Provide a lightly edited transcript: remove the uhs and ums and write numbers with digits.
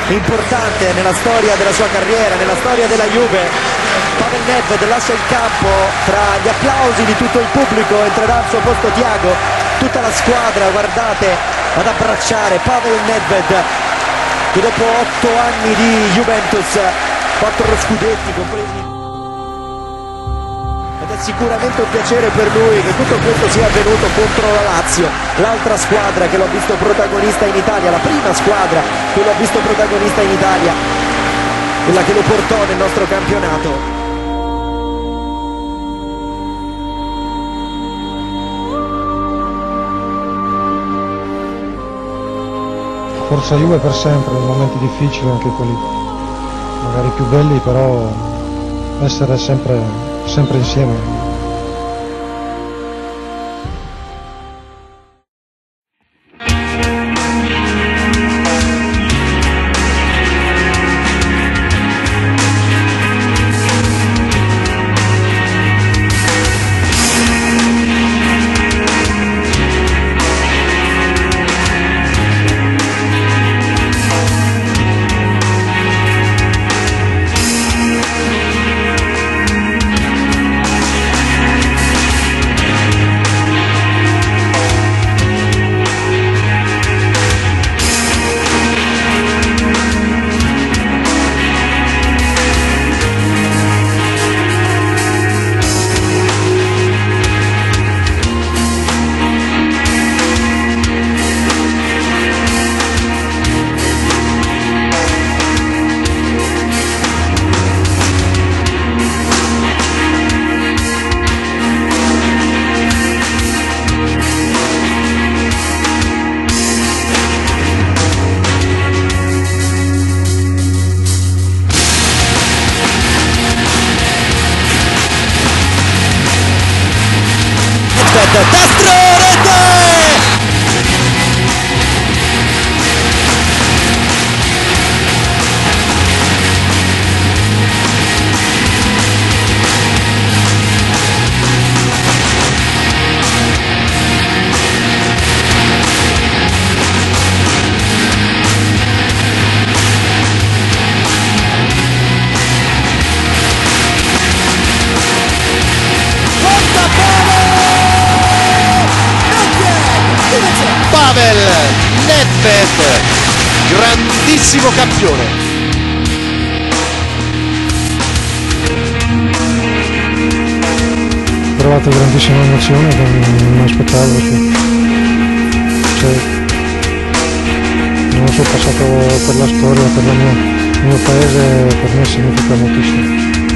importante nella storia della sua carriera, nella storia della Juve. Pavel Nedved lascia il campo, tra gli applausi di tutto il pubblico entrerà al suo posto Thiago, tutta la squadra, guardate, ad abbracciare Pavel Nedved, che dopo 8 anni di Juventus, 4 scudetti compresi. Ed è sicuramente un piacere per lui che tutto questo sia avvenuto contro la Lazio, l'altra squadra che lo ha visto protagonista in Italia, la prima squadra che lo ha visto protagonista in Italia, quella che lo portò nel nostro campionato. Forza Juve per sempre, in momenti difficili, anche quelli magari più belli, però essere sempre insieme. Destro, rete! Pavel Nedved, grandissimo campione. Ho provato grandissima emozione, che non aspettavo, non sono passato per la storia, per il mio paese, per me significa moltissimo.